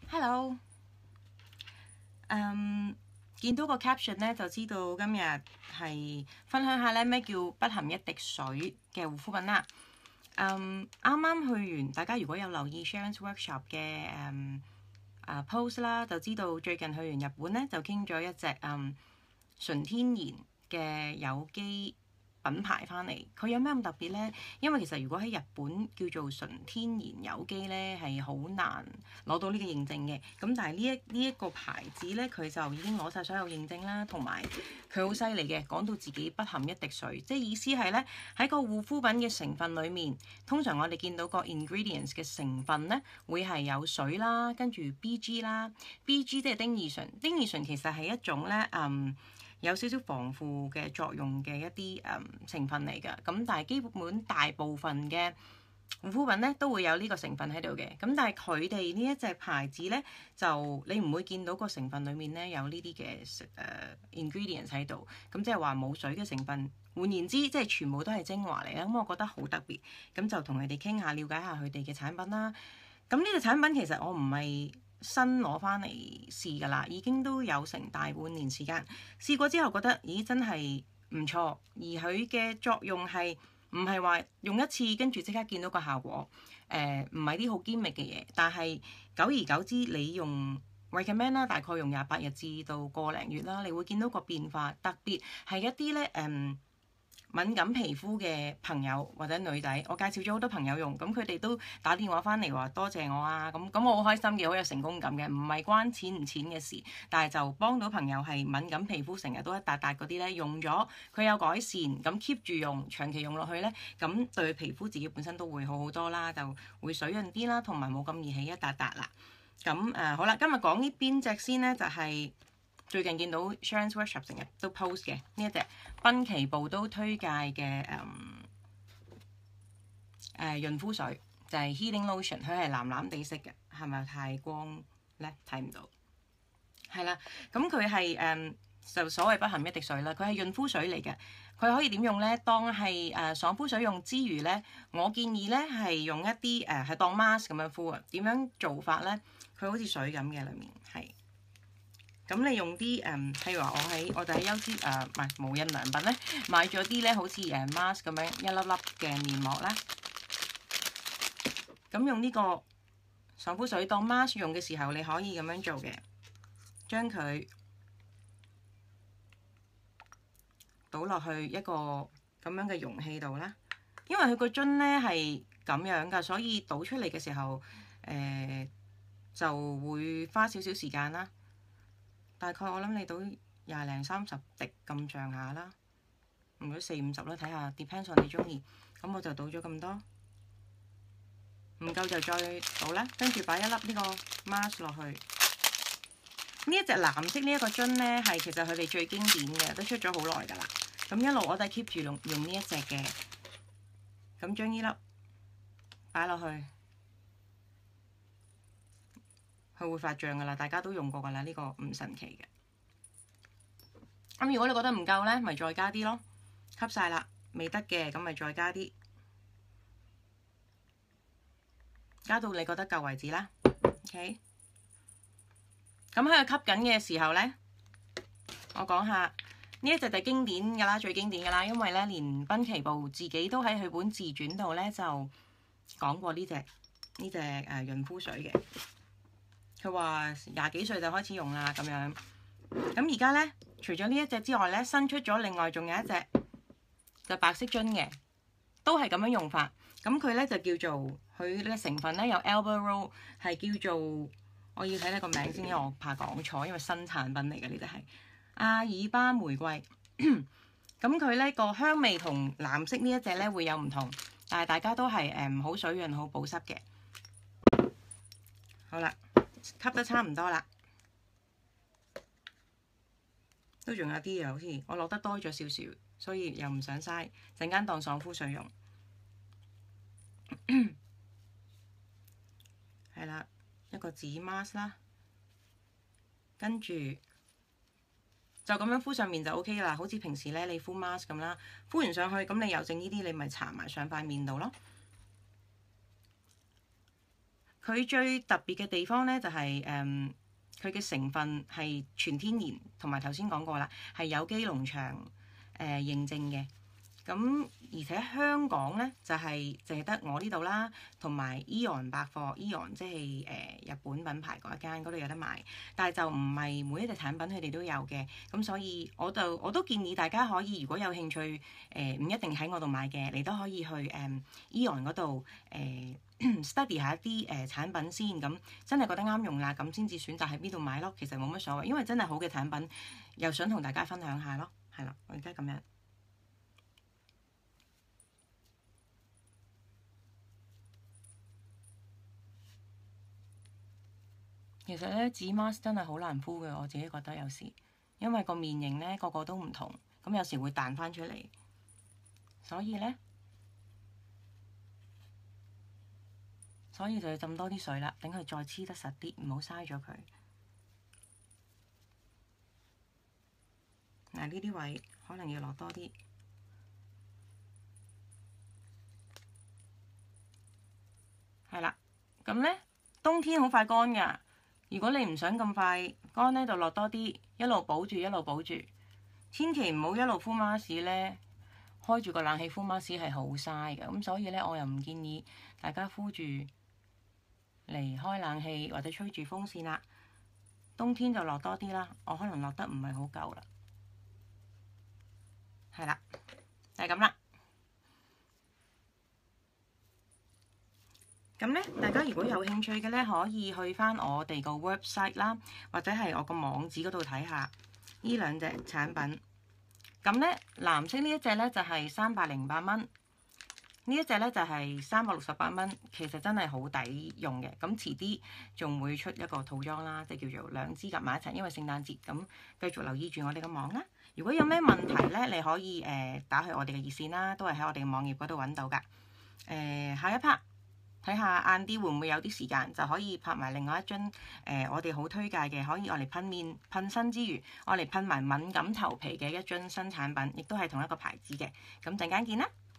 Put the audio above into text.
Hello，見到個 caption 咧，就知道今日係分享下咧咩叫不含一滴水嘅護膚品啦。啱啱去完，大家如果有留意 Sharon's Workshop 嘅post 啦，就知道最近去完日本咧，就傾咗一隻純天然嘅有機品牌翻嚟。佢有咩咁特別呢？因為其實如果喺日本叫做純天然有機呢，係好難攞到呢個認證嘅。咁但係呢一個牌子呢，佢就已經攞晒所有認證啦，同埋佢好犀利嘅，講到自己不含一滴水，即係意思係呢，喺個護膚品嘅成分裡面，通常我哋見到個 ingredients 嘅成分呢，會係有水啦，跟住 BG 啦，BG 即係丁二醇，丁二醇其實係一種呢。有少少防腐嘅作用嘅一啲成分嚟㗎，咁但係基本大部分嘅護膚品咧都會有呢個成分喺度嘅，咁但係佢哋呢一隻牌子咧就你唔會見到個成分裡面咧有呢啲嘅ingredients 喺度，咁即係話冇水嘅成分，換言之即係全部都係精華嚟啦，咁我覺得好特別，咁就同佢哋傾下，了解下佢哋嘅產品啦。咁呢隻產品其實我唔係新攞翻嚟試㗎啦，已經都有成大半年時間試過之後，覺得咦真係唔錯，而佢嘅作用係唔係話用一次跟住即刻見到個效果？唔係啲好堅密嘅嘢，但係久而久之你用 recommend 啦，大概用28日至到個零月啦，你會見到個變化，特別係一啲咧敏感皮膚嘅朋友或者女仔，我介紹咗好多朋友用，咁佢哋都打電話翻嚟話多謝我啊，咁我好開心嘅，好有成功感嘅，唔係關錢唔錢嘅事，但係就幫到朋友係敏感皮膚成日都一笪笪嗰啲咧，用咗佢有改善，咁 keep 住用，長期用落去咧，咁對皮膚自己本身都會好好多啦，就會水潤啲啦，同埋冇咁易起一笪笪啦。咁好啦，今日講呢邊隻先咧，就係最近見到 Sharon's Workshop 成日都 post 嘅呢一隻濱崎步都推介嘅潤膚水，就係 Healing Lotion， 佢係藍藍地色嘅，係咪太光咧？睇唔到。係啦，咁佢係就所謂不含一滴水啦，佢係潤膚水嚟嘅。佢可以點用咧？當係爽膚水用之餘咧，我建議咧係用一啲係當 mask 咁樣敷啊。點樣做法咧？佢好似水咁嘅裡面係。咁你用啲譬如話我就喺優之唔係無印良品咧買咗啲咧好似mask 咁樣一粒粒嘅面膜啦。咁用呢個爽膚水當 mask 用嘅時候，你可以咁樣做嘅，將佢倒落去一個咁樣嘅容器度啦。因為佢個樽咧係咁樣㗎，所以倒出嚟嘅時候就會花少少時間啦。大概我諗你倒20零30滴咁上下啦，如果40、50啦，睇下 depends on 你中意。咁我就倒咗咁多，唔夠就再倒啦。跟住擺一粒呢個 mask 落去。呢一隻藍色呢一個樽呢，係其實佢哋最經典嘅，都出咗好耐㗎啦。咁一路我都係 keep 住用呢一隻嘅。咁將呢粒擺落去，佢會發脹㗎啦，大家都用過㗎啦，呢個唔神奇嘅。咁如果你覺得唔夠呢，咪再加啲咯，吸晒啦，未得嘅咁咪再加啲，加到你覺得夠為止啦。OK，咁喺佢吸緊嘅時候呢，我講下呢一隻就經典㗎啦，最經典㗎啦，因為呢連濱崎步自己都喺佢本自傳度呢就講過呢隻潤膚水嘅。佢話20幾歲就開始用啦咁樣，咁而家呢，除咗呢一隻之外呢，新出咗另外仲有一隻就白色樽嘅，都係咁樣用法。咁佢呢就叫做佢嘅成分呢有 Alba-Rose， 係叫做我要睇睇個名先，因為我怕講錯，因為新產品嚟嘅呢隻係阿爾巴玫瑰。咁佢呢個香味同藍色呢一隻呢會有唔同，但係大家都係好水潤、好保濕嘅。好啦。吸得差唔多啦，都仲有啲嘢，好似我落得多咗少少，所以又唔想嘥，陣間當爽膚水用。係啦，一個紙 mask 啦，跟住就咁樣敷上面就 OK 啦，好似平時咧你敷 mask 咁啦，敷完上去咁你有剩呢啲，你咪搽埋上塊面度咯。 佢最特別嘅地方咧就係佢嘅成分係全天然，同埋頭先講過啦，係有機農場認證嘅。咁而且香港咧就係淨係得我呢度啦，同埋 AEON 百貨，AEON 即係日本品牌嗰一間，嗰度有得賣。但係就唔係每一隻產品佢哋都有嘅，咁所以我都建議大家可以，如果有興趣唔一定喺我度買嘅，你都可以去AEON 嗰度study 下一啲產品先，咁真係覺得啱用啦，咁先至選擇喺邊度買咯。其實冇乜所謂，因為真係好嘅產品，又想同大家分享下咯，係啦，我而家咁樣。其實咧，紙 mask 真係好難敷嘅，我自己覺得有時，因為個面型咧個個都唔同，咁有時會彈翻出嚟，所以就要浸多啲水啦，等佢再黐得實啲，唔好嘥咗佢。嗱，呢啲位可能要落多啲，係啦。咁咧，冬天好快乾㗎。如果你唔想咁快乾咧，就落多啲，一路保住一路保住。千祈唔好一路敷 mask 咧，開住個冷氣敷 mask 係好嘥嘅。咁所以咧，我又唔建議大家敷住嚟開冷氣或者吹住風扇啦。冬天就落多啲啦，我可能落得唔係好夠啦。係啦，就係咁啦。咁咧，大家如果有興趣嘅咧，可以去翻我哋個 website 啦，或者係我個網址嗰度睇下呢兩隻產品。咁咧，藍色呢一隻咧就係308蚊，呢一隻咧就係368蚊。其實真係好抵用嘅。咁遲啲仲會出一個套裝啦，即係叫做兩支夾埋一齊，因為聖誕節。咁繼續留意住我哋嘅網啦。如果有咩問題咧，你可以打去我哋嘅熱線啦，都係喺我哋嘅網頁嗰度揾到㗎。下一 part。睇下晏啲會唔會有啲時間，就可以拍埋另外一樽我哋好推介嘅，可以我嚟噴面噴身之餘，我嚟噴埋敏感頭皮嘅一樽新產品，亦都係同一個牌子嘅。咁陣間見啦〜